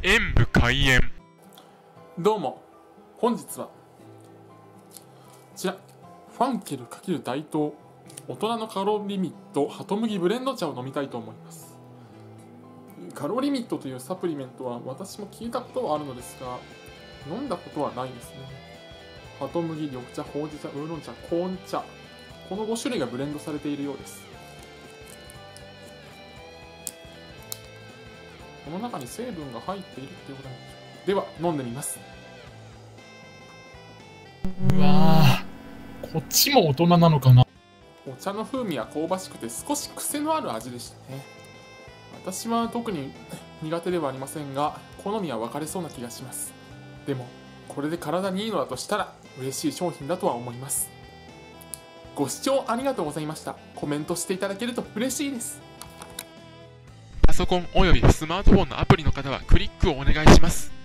演武開演。 どうも、本日はこちらファンケル×大東大人のカロリーリミットハトムギブレンド茶を飲みたいと思います。カロリミットというサプリメントは私も聞いたことはあるのですが、飲んだことはないですね。ハトムギ、緑茶、ほうじ茶、ウーロン茶、コーン茶、この5種類がブレンドされているようです。この中に成分が入っているっていうことなんでしょう。では飲んでみます。 うわー、こっちも大人なのかな。 お茶の風味は香ばしくて少し癖のある味でしたね。私は特に苦手ではありませんが、好みは分かれそうな気がします。でもこれで体にいいのだとしたら嬉しい商品だとは思います。ご視聴ありがとうございました。コメントしていただけると嬉しいです。 パソコンおよびスマートフォンのアプリの方はクリックをお願いします。